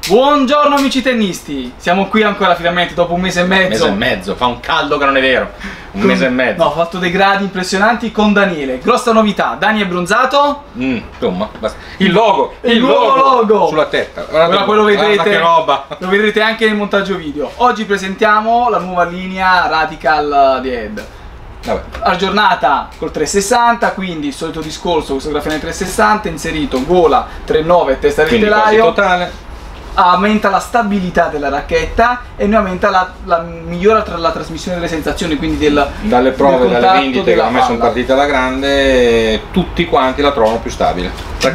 Buongiorno amici tennisti, siamo qui ancora finalmente dopo un mese e mezzo. Un mese e mezzo, fa un caldo che non è vero. Un mese e mezzo. No, ho fatto dei gradi impressionanti con Daniele. Grossa novità, Dani è bronzato. Insomma, basta. Il logo, il nuovo logo sulla testa. Ora poi lo vedrete, che roba. lo vedrete anche nel montaggio video. Oggi presentiamo la nuova linea Radical di Ed. Vabbè. Aggiornata col 360, quindi il solito discorso, questo grafene 360, inserito gola 3.9 e testa del telaio. Totale. Aumenta la stabilità della racchetta e ne aumenta migliora tra la trasmissione delle sensazioni, quindi dalle prove, dalle vendite che ho messo in palla. partita alla grande, tutti quanti la trovano più stabile.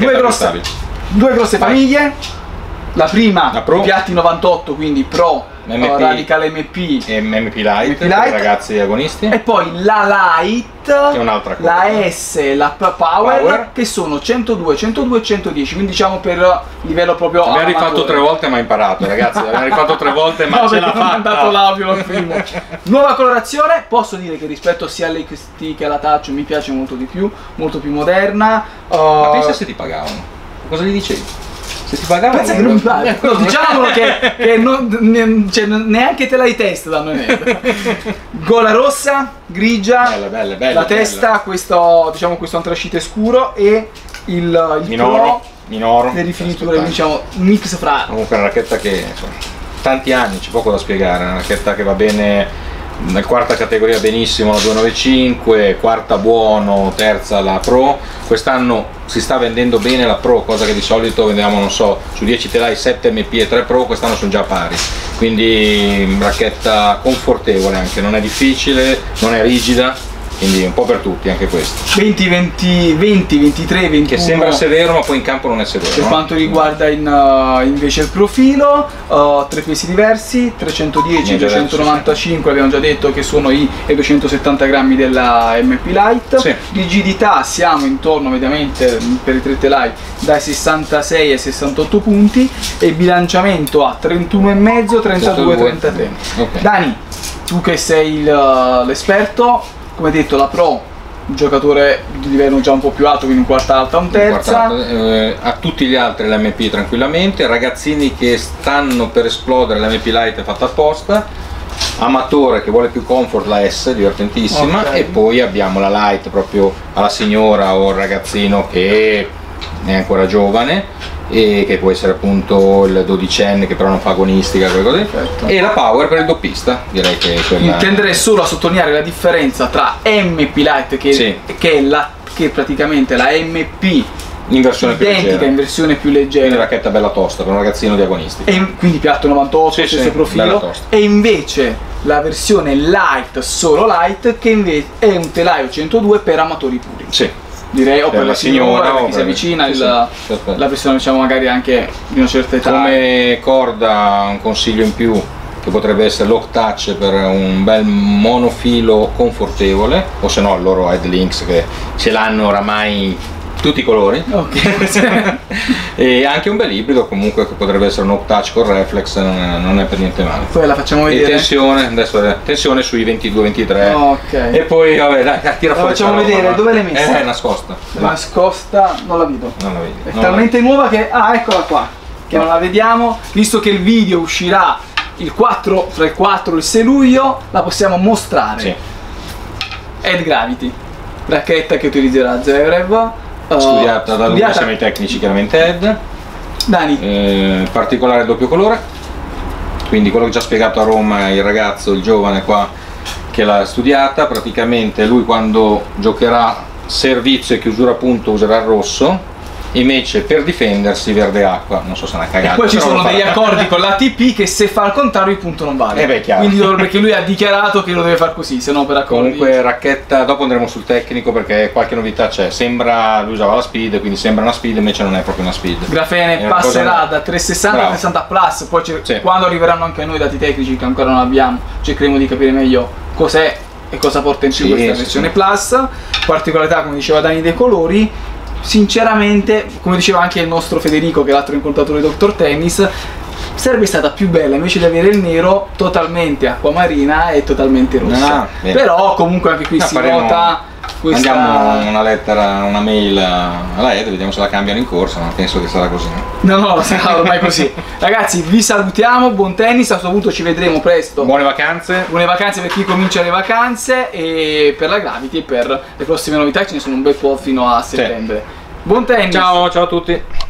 Due grosse famiglie. La prima, la Pro, piatti 98, quindi Pro, MP, Radical MP e MP Lite per i ragazzi agonisti. E poi la Lite, che è un'altra cosa, la S e la Power, che sono 102, 102 e 110, quindi diciamo per livello proprio abbiamo rifatto 3 volte ma imparato, ragazzi. Abbiamo rifatto 3 volte ma no, ce l'ha fatta. Non è andato l'audio al primo. Nuova colorazione, posso dire che rispetto sia all'XT che alla Touch mi piace molto di più, molto più moderna. Ma pensa se ti pagavano, cosa gli dicevi? Se ti pagavano, pensa che non mi paga. No, diciamolo che cioè, neanche te l'hai test danno niente. Gola rossa, grigia, bella, la testa, questo diciamo questo antracite scuro e il minoro, le rifiniture, diciamo un mix fra. Comunque è una racchetta che insomma, tanti anni, c'è poco da spiegare, è una racchetta che va bene nel quarta categoria benissimo la 295, quarta buono, terza la Pro. Quest'anno si sta vendendo bene la Pro, cosa che di solito vendiamo, non so, su 10 telai 7 MP e 3 Pro, quest'anno sono già pari, quindi racchetta confortevole anche, non è difficile, non è rigida, quindi un po' per tutti anche questo. 20, 23, 21. Che sembra severo ma poi in campo non è severo. Per quanto riguarda invece il profilo, 3 pesi diversi, 310, 295 abbiamo già detto che sono i 270 grammi della MP Lite. Sì. Rigidità siamo intorno mediamente per i 3 telai dai 66 ai 68 punti e bilanciamento a 31,5, 32, 33. Okay. Dani, tu che sei l'esperto, come detto la Pro, un giocatore di livello già un po' più alto, quindi un quarta alta, un terza. A tutti gli altri l'MP tranquillamente, ragazzini che stanno per esplodere, l'MP Lite è fatta apposta, amatore che vuole più comfort, la S, divertentissima, okay. E poi abbiamo la Lite proprio alla signora o al ragazzino che è ancora giovane e che può essere appunto il 12enne che però non fa agonistica, perfetto. E la Power per il doppista, direi che quella... Tenderei solo a sottolineare la differenza tra MP Lite che è praticamente la MP in versione più leggera, in versione più leggera, una racchetta bella tosta per un ragazzino di agonisti, e quindi piatto 98, stesso profilo, e invece la versione Lite, solo Lite, che invece è un telaio 102 per amatori puri. Sì. Direi, o per la signora, per chi si avvicina, la persona diciamo magari anche di una certa età. Come corda, un consiglio in più che potrebbe essere l'Oak Touch per un bel monofilo confortevole, o se no il loro Headlinks che ce l'hanno oramai tutti i colori, okay. E anche un bel ibrido comunque che potrebbe essere un Oak Touch con reflex, non è per niente male. Poi la facciamo vedere. E tensione, adesso tensione sui 22-23, okay. E poi vabbè dai, tira fuori. La facciamo vedere, dove l'hai messa? È nascosta. Nascosta, non la vedo. Non la vedi. È talmente nuova che... ah, eccola qua, che non la vediamo, visto che il video uscirà il 4, tra il 4 e il 6 luglio, la possiamo mostrare. Sì. Ed Gravity, racchetta che utilizzerà Zverev. Studiata da lui insieme ai tecnici chiaramente Ed. Dani. Particolare doppio colore, quindi quello che ci ha spiegato a Roma il ragazzo, il giovane qua che l'ha studiata, praticamente lui quando giocherà servizio e chiusura punto userà il rosso, invece per difendersi verde acqua, non so se è una cagata. E poi ci sono degli accordi con l'ATP che se fa al contrario il punto non vale. Beh, chiaro. Quindi perché lui ha dichiarato che lo deve fare così, se no per accordi. Comunque racchetta, dopo andremo sul tecnico perché qualche novità c'è. Sembra, lui usava la speed, quindi sembra una speed, invece non è proprio una speed. Grafene passerà da 360 a 360 plus, poi quando arriveranno anche a noi dati tecnici che ancora non abbiamo, cercheremo di capire meglio cos'è e cosa porta in più questa versione plus. Particolarità, come diceva Dani, dei colori. Sinceramente, come diceva anche il nostro Federico, che è l'altro incontratore di Dr. Tennis, sarebbe stata più bella invece di avere il nero totalmente acquamarina e totalmente rossa. Però comunque anche qui si nota mandiamo una lettera, una mail alla Ed, vediamo se la cambiano in corsa, ma penso che sarà così. No, sarà ormai così. Ragazzi, vi salutiamo, buon tennis, a questo punto ci vedremo presto. Buone vacanze. Buone vacanze per chi comincia le vacanze, e per la Gravity e per le prossime novità ce ne sono un bel po' fino a settembre. Buon tennis! Ciao a tutti!